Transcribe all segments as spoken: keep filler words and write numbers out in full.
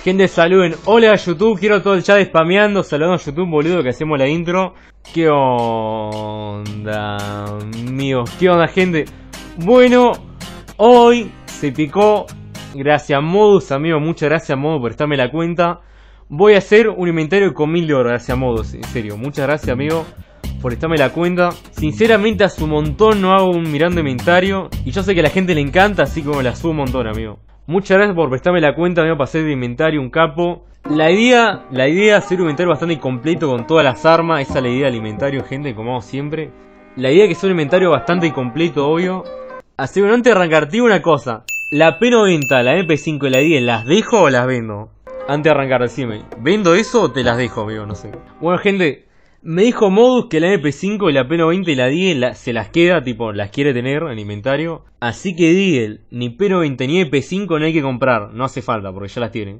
Gente, saluden. Hola a YouTube, quiero todo el chat spameando. Saludando a YouTube, boludo, que hacemos la intro. ¿Qué onda, amigos? ¿Qué onda, gente? Bueno, hoy se picó. Gracias, Modus, amigo. Muchas gracias, Modus, por estarme la cuenta. Voy a hacer un inventario con mil de oro. Gracias, Modus. En serio, muchas gracias, amigo, por estarme la cuenta. Sinceramente, hace un montón no hago un mirando inventario. Y yo sé que a la gente le encanta, así como la subo un montón, amigo. Muchas gracias por prestarme la cuenta, amigo, para hacer de inventario un capo. La idea, la idea es hacer un inventario bastante completo con todas las armas. Esa es la idea del inventario, gente, como hago siempre. La idea es que sea un inventario bastante completo, obvio. Así que antes de arrancar, te digo una cosa. La P noventa, la M P cinco y la diez, ¿las dejo o las vendo? Antes de arrancar, decime, ¿vendo eso o te las dejo, amigo? No sé. Bueno, gente, me dijo Modus que la M P cinco y la P noventa y la diez la, se las queda, tipo, las quiere tener en inventario. Así que Deagle, ni P noventa ni M P cinco no hay que comprar. No hace falta, porque ya las tienen.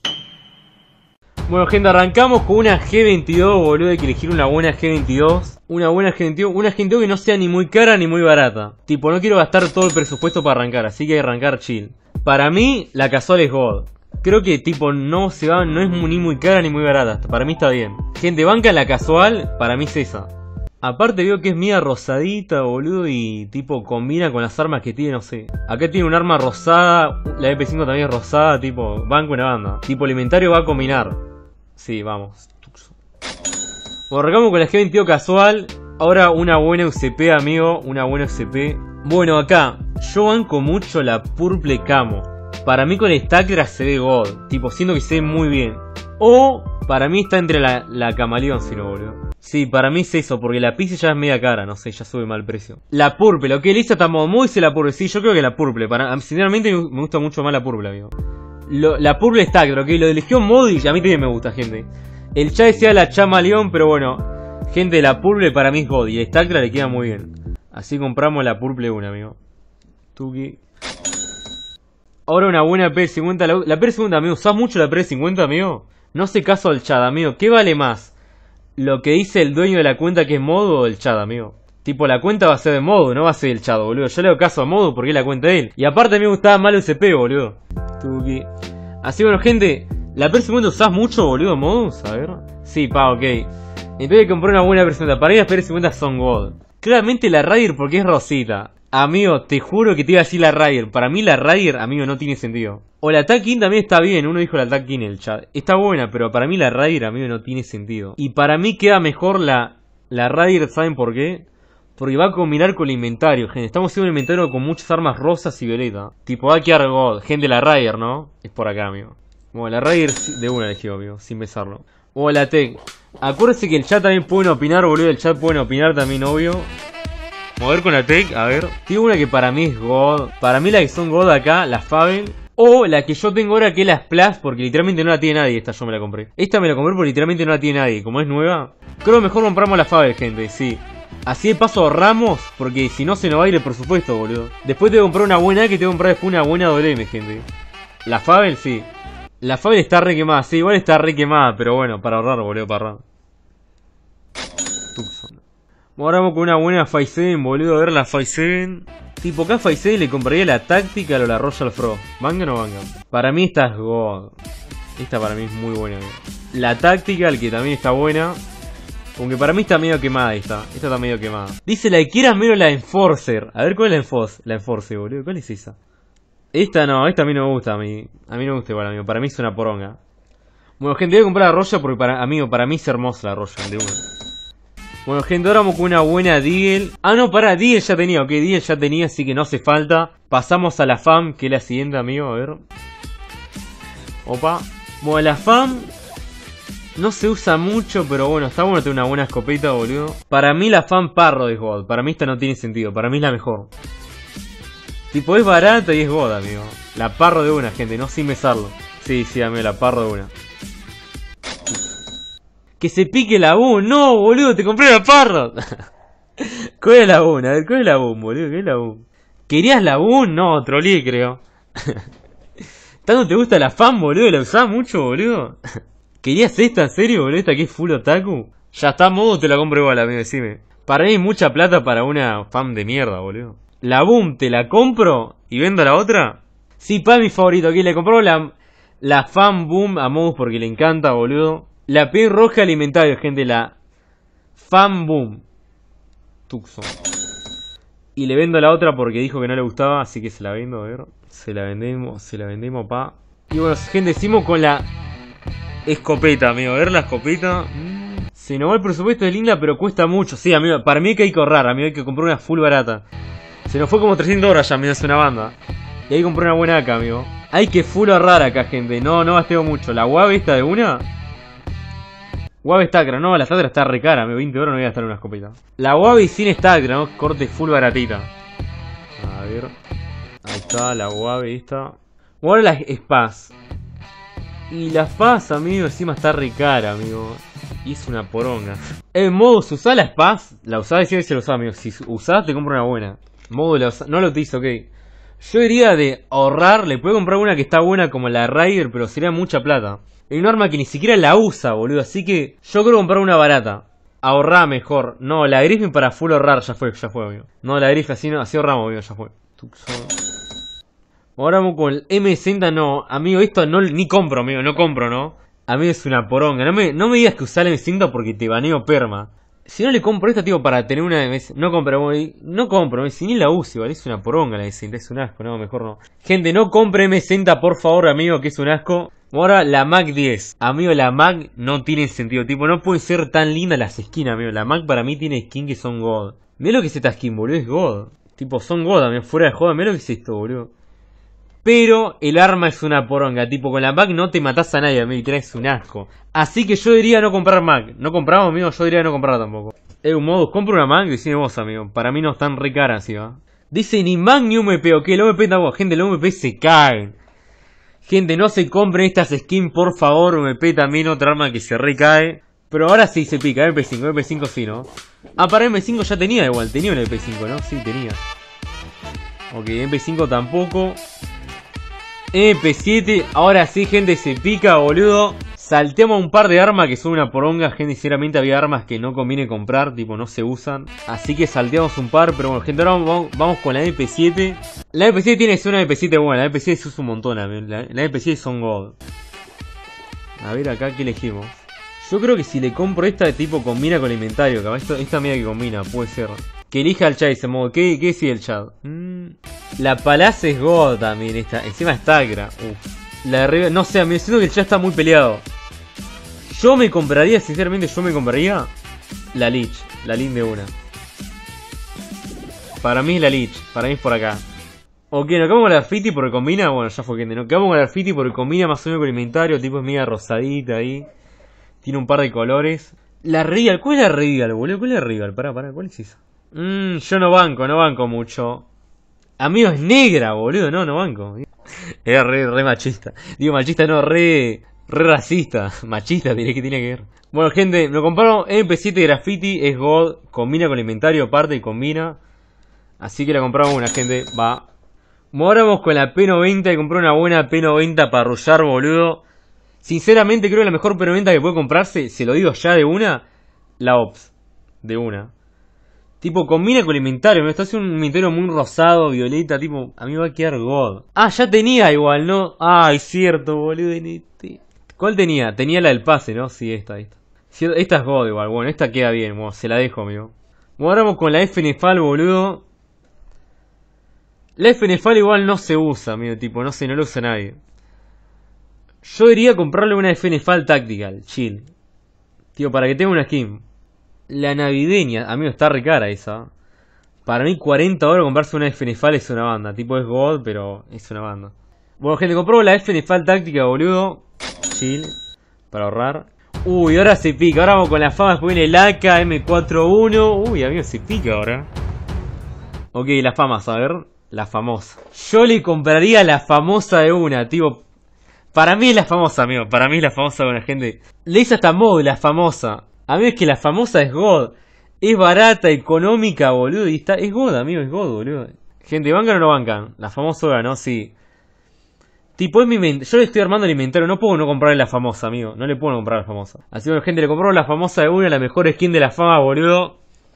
Bueno, gente, arrancamos con una G veintidós, boludo. Hay que elegir una buena G veintidós. Una buena G veintidós. Una G veintidós que no sea ni muy cara ni muy barata. Tipo, no quiero gastar todo el presupuesto para arrancar, así que hay que arrancar chill. Para mí, la casual es God. Creo que, tipo, no se va, no es ni muy cara ni muy barata. Para mí está bien. Gente, banca la casual, para mí es esa. Aparte veo que es media rosadita, boludo, y tipo combina con las armas que tiene, no sé. Acá tiene un arma rosada, la M P cinco también es rosada, tipo, banco una banda. Tipo, el inventario va a combinar. Sí, vamos. Bueno, arrancamos con la G veintidós casual. Ahora una buena U C P, amigo, una buena U C P. Bueno, acá, yo banco mucho la Purple Camo. Para mí con Stackra se ve God, tipo, siento que se ve muy bien. O, para mí está entre la, la Camaleón, si no, boludo. Sí, para mí es eso, porque la Pixie ya es media cara, no sé, ya sube mal precio. La Purple, ok, lista, estamos muy dice la Purple, sí, yo creo que la Purple, para, sinceramente me gusta mucho más la Purple, amigo. Lo, la Purple Stackra, ok, lo eligió Modis, a mí también me gusta, gente. El chat decía la Chamaleón, pero bueno, gente, la Purple para mí es God, y el Stackra le queda muy bien. Así compramos la Purple una, amigo. Tuki. Ahora una buena P cincuenta, la, la P cincuenta, amigo, ¿usás mucho la P cincuenta, amigo? No hace caso al chat, amigo, ¿qué vale más? Lo que dice el dueño de la cuenta que es Modo o el chat, amigo. Tipo, la cuenta va a ser de Modo, no va a ser el chat, boludo. Yo le hago caso a Modo porque es la cuenta de él. Y aparte a mí me gustaba mal el U C P, boludo. Tuki. Así, bueno, gente, ¿la P cincuenta usás mucho, boludo, Modo? A ver. Sí, pa, ok. Entonces hay que comprar una buena P cincuenta. Para mí las P cincuenta son God. Claramente la Raider porque es rosita. Amigo, te juro que te iba a decir la Raider. Para mí la Raider, amigo, no tiene sentido. O la Tag King también está bien. Uno dijo la Tag King en el chat. Está buena, pero para mí la Raider, amigo, no tiene sentido. Y para mí queda mejor la, la Raider, ¿saben por qué? Porque va a combinar con el inventario, gente. Estamos haciendo un inventario con muchas armas rosas y violeta. Tipo, va a quedar God. Gente, la Raider, ¿no? Es por acá, amigo. Bueno, la Raider de una elegido, amigo, sin besarlo. O la Tech. Acuérdense que el chat también pueden opinar, boludo. El chat pueden opinar también, obvio. Vamos a ver con la Tech, a ver. Tengo una que para mí es God. Para mí la que son God acá, la Fabel. O la que yo tengo ahora que es la Splash, porque literalmente no la tiene nadie. Esta yo me la compré. Esta me la compré porque literalmente no la tiene nadie. Como es nueva, creo que mejor compramos la Fabel, gente, sí. Así de paso ahorramos, porque si no se nos va a ir el presupuesto, boludo. Después tengo que comprar una buena, que tengo que comprar después una buena doble M, gente. La Fabel, sí. La Fabel está re quemada, sí, igual está re quemada, pero bueno, para ahorrar, boludo, para ahorrar. Tucson. Ahora vamos con una buena Five Seven, boludo, a ver la Five Seven. Tipo, acá Five Seven le compraría la Tactical o la Royal Frost. ¿Vangan o vangan? Para mí esta es God. Esta para mí es muy buena, amigo. La Tactical, que también está buena. Aunque para mí está medio quemada esta. Esta está medio quemada. Dice la que quieras menos la Enforcer. A ver, ¿cuál es la Enforcer? La Enforcer, boludo. ¿Cuál es esa? Esta no, esta a mí no me gusta. A mí, a mí no me gusta igual, amigo. Para mí es una poronga. Bueno, gente, voy a comprar la Royal porque, para, amigo, para mí es hermosa la Royal de una. Bueno, gente, ahora vamos con una buena Deagle. Ah, no, pará, Deagle ya tenía, ok, Deagle ya tenía, así que no hace falta. Pasamos a la F A M, que es la siguiente, amigo, a ver. Opa. Bueno, la F A M no se usa mucho, pero bueno, está bueno tener una buena escopeta, boludo. Para mí la F A M Parro es God, para mí esta no tiene sentido, para mí es la mejor. Tipo, es barata y es God, amigo. La Parro de una, gente, no sin besarlo. Sí, sí, amigo, la Parro de una. Que se pique la boom. No, boludo, te compré la Parro. ¿Cuál es la boom? A ver, ¿cuál es la boom, boludo? ¿Qué es la boom? ¿Querías la boom? No, troleé, creo. ¿Tanto te gusta la F A M, boludo? ¿La usás mucho, boludo? ¿Querías esta, en serio, boludo? ¿Esta que es full otaku? Ya está, Modo, te la compro igual, amigo, decime. Para mí es mucha plata para una F A M de mierda, boludo. La boom, ¿te la compro y vendo la otra? Sí, pa, mi favorito. Aquí le compró la... La Fan Boom a Modus porque le encanta, boludo. La P roja alimentario, gente. La Fan Boom. Tucson. Y le vendo la otra porque dijo que no le gustaba, así que se la vendo, a ver. Se la vendemos, se la vendemos, pa. Y bueno, gente, decimos con la escopeta, amigo. A ver la escopeta. Mm. Se nos va el presupuesto, es linda, pero cuesta mucho. Sí, amigo, para mí que hay que ahorrar, amigo. Hay que comprar una full barata. Se nos fue como trescientos dólares ya, amigo, es una banda. Y hay que comprar una buena acá, amigo. Hay que full ahorrar acá, gente. No, no gasteo mucho. La Wave esta de una. Wave Stacra, no, la Stacra está re cara, veinte euros no voy a gastar una escopeta. La Wave sin Stacra, ¿no? Corte full baratita. A ver. Ahí está, la Wave esta. Ahora la Spaz. Y la Spaz, amigo, encima está re cara, amigo. Y es una poronga. En modo, si usás la Spaz, la usás, decía que se la usás, amigo. Si usás, te compro una buena. Modo, la usás, no lo utilizo, ok. Yo diría de ahorrar, le puedo comprar una que está buena como la Raider, pero sería mucha plata. Es un arma que ni siquiera la usa, boludo. Así que yo creo comprar una barata. Ahorrar mejor. No, la Griffin para full ahorrar. Ya fue, ya fue, amigo. No, la Griffin así, no, así ahorramos, amigo. Ya fue. Ahora vamos con el M sesenta. No, amigo, esto no ni compro, amigo. No compro, ¿no? Amigo, es una poronga. No me, no me digas que usar el M sesenta porque te baneo perma. Si no le compro esta, tío, para tener una... No compro, no compro. Si ni la uso, ¿vale? Es una poronga la M sesenta. Es un asco, no, mejor no. Gente, no compre M sesenta, por favor, amigo, que es un asco. Ahora la Mac diez. Amigo, la Mac no tiene sentido. Tipo, no puede ser tan linda las skins, amigo. La Mac para mí tiene skins que son God. Mirá lo que es esta skin, boludo. Es God. Tipo, son God, amigo. Fuera de joda. Mirá lo que es esto, boludo. Pero el arma es una poronga. Tipo, con la Mac no te matás a nadie, amigo. Y es un asco. Así que yo diría no comprar Mac. No compramos, amigo. Yo diría no comprar tampoco. Es un modo. Compro una Mac. Decime vos, amigo. Para mí no están re caras, ¿sí, va? Dice ni Mac ni U M P. Ok, el U M P tampoco. Gente, el U M P se caen. Gente, no se compren estas skins, por favor. U M P también, otra arma que se recae. Pero ahora sí se pica, M P cinco, M P cinco sí, ¿no? Ah, para M P cinco ya tenía igual, tenía un M P cinco, ¿no? Sí, tenía. Ok, M P cinco tampoco. M P siete, ahora sí, gente, se pica, boludo. Salteamos un par de armas que son una poronga, gente. Sinceramente había armas que no conviene comprar, tipo no se usan. Así que salteamos un par, pero bueno, gente, ahora vamos, vamos con la M P siete. La M P siete tiene que ser una M P siete buena, la M P siete se usa un montón, la, la M P siete son God. A ver acá, ¿qué elegimos? Yo creo que si le compro esta de tipo combina con el inventario, capaz esta, esta media que combina, puede ser. Que elija el chat ese modo, ¿qué, qué decide el chat? Mm. La Palace es God también, esta, encima es Tagra. Uf. La de arriba, no sé, me siento que el chat está muy peleado. Yo me compraría, sinceramente yo me compraría la Lich, la Lich de una. Para mí es la Lich, para mí es por acá. Ok, nos quedamos con la Graffiti porque combina, bueno ya fue gente, nos quedamos con la Graffiti porque combina más o menos con el inventario, tipo es media rosadita ahí. Tiene un par de colores. La Regal, ¿cuál es la Regal, boludo? ¿Cuál es la Regal? Pará, pará, ¿cuál es esa? Mmm, yo no banco, no banco mucho. Amigo, es negra, boludo, no, no banco. Era re, re machista. Digo machista, no, re... Re racista, machista, diré que tiene que ver. Bueno, gente, lo compraron M P siete Graffiti, es God, combina con el inventario aparte y combina. Así que la compramos una, gente, va. Ahora vamos con la P noventa y compré una buena P noventa para arrollar, boludo. Sinceramente creo que la mejor P noventa que puede comprarse, se lo digo ya de una, la Ops. De una. Tipo, combina con el inventario, me está haciendo un inventario muy rosado, violeta, tipo, a mí me va a quedar God. Ah, ya tenía igual, ¿no? Ah, es cierto, boludo. ¿Cuál tenía? Tenía la del pase, ¿no? Sí, esta, esta. Esta es God igual, bueno, esta queda bien, bueno, se la dejo, amigo. Bueno, ahora vamos con la F N F A L, boludo. La F N F A L igual no se usa, amigo, tipo, no sé, no lo usa nadie. Yo iría a comprarle una F N F A L Tactical, chill. Tío, para que tenga una skin. La navideña, amigo, está re cara esa. Para mí cuarenta euros comprarse una F N F A L es una banda. Tipo es God, pero es una banda. Bueno, gente, compró la F N F A L Táctica, boludo. Chill. Para ahorrar. Uy, ahora se pica. Ahora vamos con la fama. Después viene el A K M cuarenta y uno. Uy, amigo, se pica ahora. Ok, las famas, a ver. La famosa. Yo le compraría la famosa de una, tipo. Para mí es la famosa, amigo. Para mí es la famosa de una, gente. Le hice hasta mod la famosa. A mí es que la famosa es God. Es barata, económica, boludo. Y está, es God, amigo, es God, boludo. Gente, ¿bancan o no bancan? La famosa ganó, sí. Tipo, es mi inventario. Yo le estoy armando el inventario. No puedo no comprarle la famosa, amigo. No le puedo no comprar la famosa. Así que, gente, le compró la famosa de una, la mejor skin de la fama, boludo.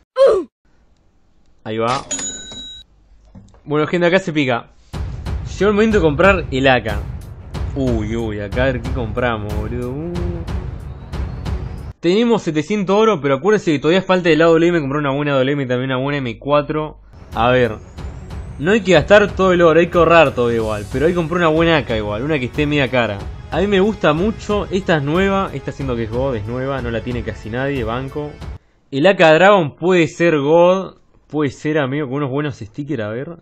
Ahí va. Bueno, gente, acá se pica. Llegó el momento de comprar el A K. Uy, uy, acá a ver qué compramos, boludo. Uh. Tenemos setecientos oro, pero acuérdense que todavía falta el lado W M. Compré una buena W M y también una buena M cuatro. A ver. No hay que gastar todo el oro, hay que ahorrar todo igual. Pero hay que comprar una buena A K igual, una que esté media cara. A mí me gusta mucho, esta es nueva. Esta siendo que es God, es nueva, no la tiene casi nadie, banco. El A K Dragon puede ser God. Puede ser, amigo, con unos buenos stickers, a ver.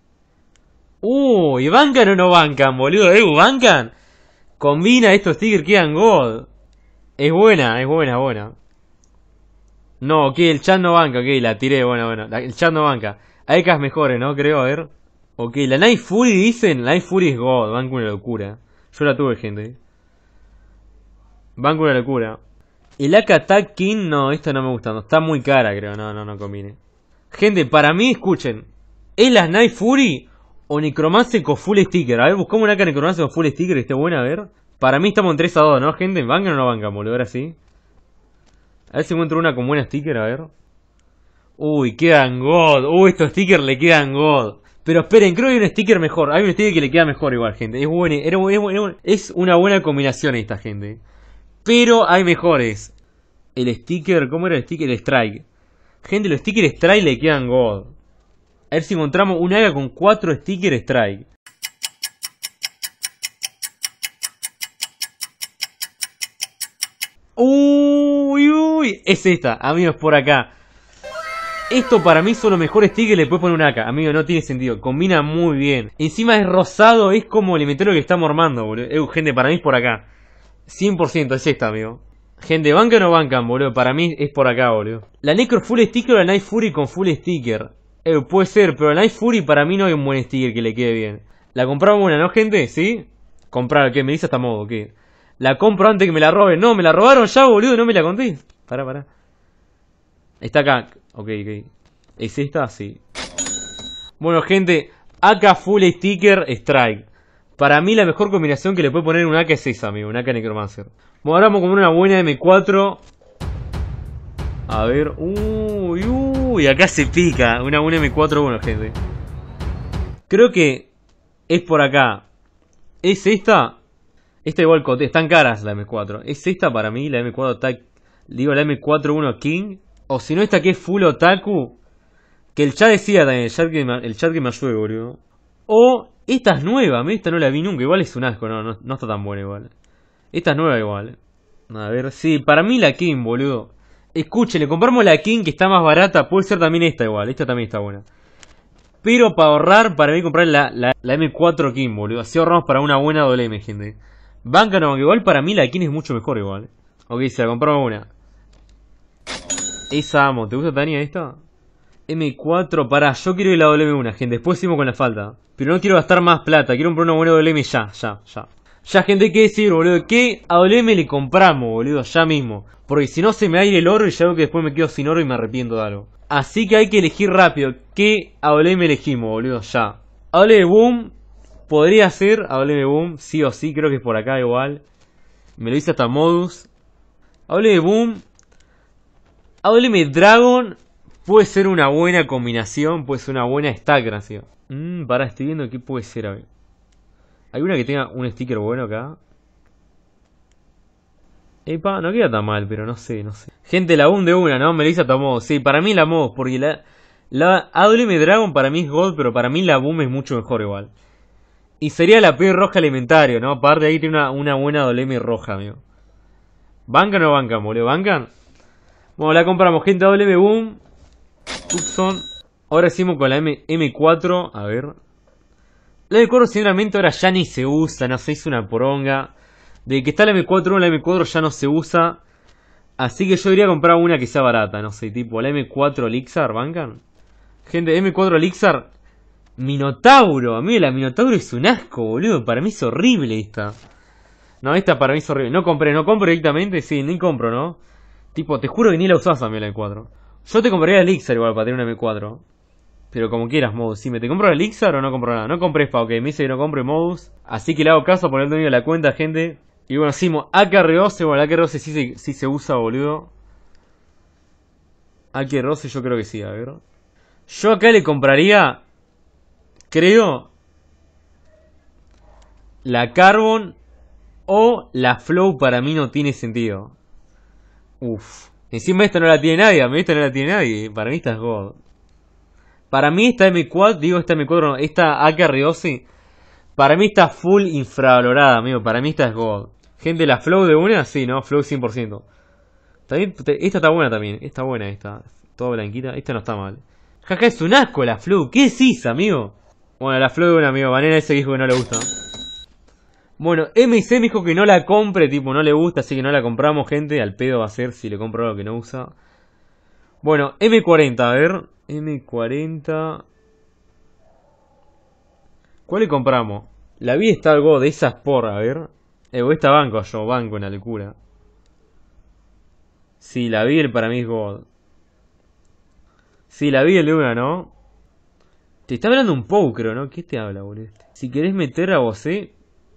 Uy, ¿bancan o no bancan, boludo? ¿Eh? ¿Bancan? Combina estos stickers, quedan God. Es buena, es buena, buena. No, ok, el chat no banca, ok, la tiré, bueno, bueno. La, el chat no banca. Hay cas mejores, ¿no? Creo, a ver. Ok, la Night Fury dicen, la Night Fury es God, banco una locura. Yo la tuve, gente. Banco una locura. El A K Attack King, no, esta no me gusta, no, está muy cara, creo, no, no, no combine. Gente, para mí, escuchen. ¿Es la Night Fury o Necromancer con full sticker? A ver, buscamos una A K Necromancer con full sticker que esté buena, a ver. Para mí estamos en tres a dos, ¿no, gente? ¿Bancan o no bancan, boludo? Ahora sí. A ver si encuentro una con buena sticker, a ver. Uy, quedan God. Uy, estos stickers le quedan God. Pero esperen, creo que hay un sticker mejor. Hay un sticker que le queda mejor igual, gente. Es bueno, es, es, es una buena combinación esta, gente. Pero hay mejores. El sticker, ¿cómo era el sticker? El Strike. Gente, los stickers Strike le quedan God. A ver si encontramos una A K con cuatro stickers Strike. Uy, uy. Es esta, amigos, por acá. Esto para mí son los mejores stickers. Le puedes poner una A K. Amigo, no tiene sentido. Combina muy bien. Encima es rosado. Es como el inventario que estamos armando, boludo. Eh, gente, para mí es por acá. cien por ciento es esta, amigo. Gente, ¿bancan o no bancan, boludo? Para mí es por acá, boludo. La Necro full sticker o la Night Fury con full sticker. Eh, puede ser, pero la Night Fury para mí no hay un buen sticker que le quede bien. La compramos una, ¿no, gente? ¿Sí? Comprar, ¿qué? Me dice hasta modo, ¿qué? La compro antes que me la roben. No, me la robaron ya, boludo. No me la conté. Pará, pará. Está acá. Ok, ok. ¿Es esta? Sí. Bueno, gente. A K full sticker strike. Para mí la mejor combinación que le puede poner un A K es esa, amigo. Un A K Necromancer. Bueno, ahora vamos a comer una buena M cuatro. A ver. Uy, uy. Acá se pica. Una buena M cuatro, bueno, gente. Creo que es por acá. ¿Es esta? Esta igual cote. Están caras la M cuatro. ¿Es esta para mí? La M cuatro Attack. Digo, la M cuatro uno King. O si no, esta que es full otaku. Que el chat decía también. El chat que me, el chat que me ayude, boludo. O esta es nueva. A mí esta no la vi nunca. Igual es un asco. No, no, no está tan buena igual. Esta es nueva igual. A ver, sí. Para mí la King, boludo. Escuchen, le compramos la King que está más barata. Puede ser también esta igual. Esta también está buena. Pero para ahorrar, para mí comprar la, la, la M cuatro King, boludo. Así ahorramos para una buena W M, gente. Banca no, aunque igual para mí la King es mucho mejor igual. Ok, se la compramos una. Esa amo. ¿Te gusta, Tania, esta? M cuatro, pará. Yo quiero ir a la W M una, gente. Después seguimos con la falta. Pero no quiero gastar más plata. Quiero comprar una buena W M ya, ya, ya. Ya, gente, hay que decir, boludo. ¿Qué a W M le compramos, boludo? Ya mismo. Porque si no se me aire el oro y ya veo que después me quedo sin oro y me arrepiento de algo. Así que hay que elegir rápido. ¿Qué a W M elegimos, boludo? Ya. A W M Boom. Podría ser a W M Boom. Sí o sí, creo que es por acá igual. Me lo dice hasta Modus. A W M Boom. A W M Dragon. Puede ser una buena combinación. Puede ser una buena stack, gracias. Mmm, pará, estoy viendo qué puede ser, a ver. ¿Hay una que tenga un sticker bueno acá? Epa, no queda tan mal, pero no sé, no sé. Gente, la boom de una, ¿no? Me lo dice hasta Modus. Sí, para mí la Modus, porque la... La A W M Dragon para mí es God, pero para mí la boom es mucho mejor igual. Y sería la P roja alimentario, ¿no? Aparte de ahí tiene una, una buena W M roja, amigo. ¿Bancan o no bancan, boludo? ¿Bancan? Bueno, la compramos, gente. W M Boom. Tucson. Ahora hicimos con la M, M4. A ver. La M cuatro sinceramente ahora ya ni se usa. No se hizo una poronga. De que está la M cuatro, la M cuatro ya no se usa. Así que yo iría a comprar una que sea barata. No sé, tipo la M cuatro Elixir. ¿Bancan? Gente, M cuatro Elixir. Minotauro. A mí la Minotauro es un asco, boludo. Para mí es horrible esta. No, esta para mí es horrible. No compré, no compro directamente. Sí, ni compro, ¿no? Tipo, te juro que ni la usás a mí la M cuatro. Yo te compraría el Elixir igual para tener una M cuatro. Pero como quieras, Modus. Si me te compro el Elixir o no compro nada. No compré Spa, ok. Me dice que no compre Modus. Así que le hago caso a poner el dueño de la cuenta, gente. Y bueno, hicimos A K R doce. Bueno, el A K R doce sí se, sí se usa, boludo. A K R doce yo creo que sí, a ver. Yo acá le compraría... Creo... La Carbon o la Flow para mí no tiene sentido. Uff. Encima esta no la tiene nadie, a mí esta no la tiene nadie. Para mí esta es God. Para mí esta M cuatro, digo esta M cuatro, no, esta A K Ryosi, para mí está full infravalorada, amigo. Para mí esta es God. Gente, la Flow de una, sí, ¿no? Flow cien por ciento. También, esta está buena también. Está buena esta. Toda blanquita. Esta no está mal. Jaja, es un asco la Flow. ¿Qué decís, amigo? Bueno, la Flow de una, amigo. Banana ese dijo que no le gusta. Bueno, M C me dijo que no la compre, tipo, no le gusta, así que no la compramos, gente. Al pedo va a ser si le compro algo que no usa. Bueno, M cuarenta, a ver. M cuarenta. ¿Cuál le compramos? La vi está algo de esas por, a ver. Eh, esta banco yo, banco en la locura. Sí, la vi el para mí es God. Sí, la vi el de una, ¿no? Te está hablando un poco, creo, ¿no? ¿Qué te habla, boludo? Si querés meter a vos, eh.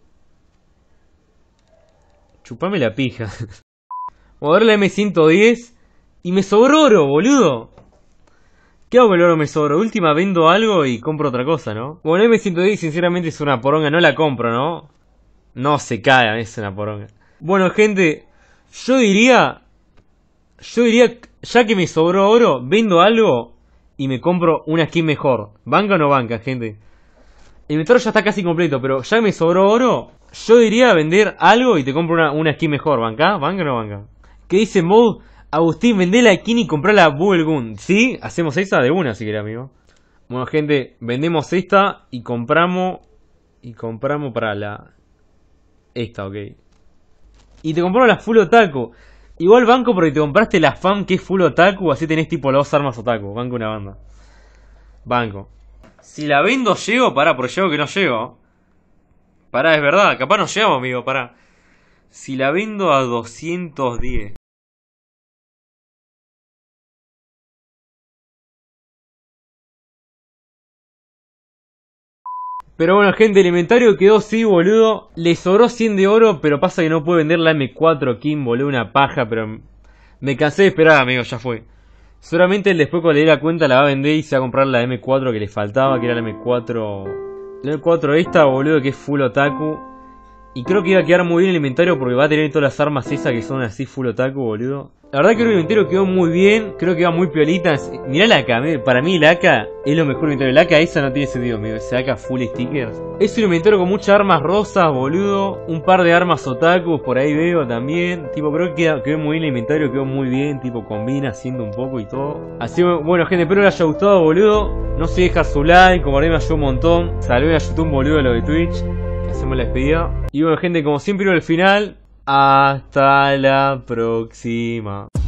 Chupame la pija. Voy a ver la M ciento diez. Y me sobró oro, boludo. ¿Qué hago con el oro me sobró? Última vendo algo y compro otra cosa, ¿no? Bueno, M ciento diez sinceramente es una poronga. No la compro, ¿no? No se cae, es una poronga. Bueno, gente. Yo diría... Yo diría... Ya que me sobró oro, vendo algo y me compro una skin mejor. ¿Banca o no banca, gente? El inventario ya está casi completo, pero ya que me sobró oro, yo diría vender algo y te compro una, una skin mejor. ¿Banca? ¿Banca o no banca? ¿Qué dice Mod? Agustín, vendé la skin y comprá la Bubblegum. ¿Sí? Hacemos esa de una si querés, amigo. Bueno, gente, vendemos esta y compramos... Y compramos para la... Esta, ok. Y te compramos la Full Otaku. Igual banco porque te compraste la Fam que es Full Otaku, así tenés tipo las dos armas Otaku. Banco una banda. Banco. Si la vendo llego, pará, porque llego que no llego. Pará, es verdad, capaz no llegamos, amigo, pará. Si la vendo a doscientos diez. Pero bueno, gente, el inventario quedó así, boludo. Le sobró cien de oro, pero pasa que no puede vender la M cuatro Kim, boludo, una paja, pero... Me cansé de esperar, amigo, ya fue. Seguramente él después cuando le dé la cuenta la va a vender y se va a comprar la M cuatro que le faltaba, que era la M cuatro... La M cuatro esta, boludo, que es full otaku. Y creo que iba a quedar muy bien el inventario porque va a tener todas las armas esas que son así full otaku, boludo. La verdad que el inventario quedó muy bien, creo que va muy piolita. Mirá la A K, para mí la A K es lo mejor inventario. La A K esa no tiene sentido, amigo, esa A K full stickers. Es un inventario con muchas armas rosas, boludo. Un par de armas otaku, por ahí veo también. Tipo, creo que quedó, quedó muy bien el inventario, quedó muy bien, tipo combina haciendo un poco y todo. Así que bueno, gente, espero les haya gustado, boludo. No se dejar su like, como me ayudó un montón. Saluden a YouTube, boludo, lo de Twitch. Hacemos la despedida. Y bueno, gente, como siempre al final, hasta la próxima.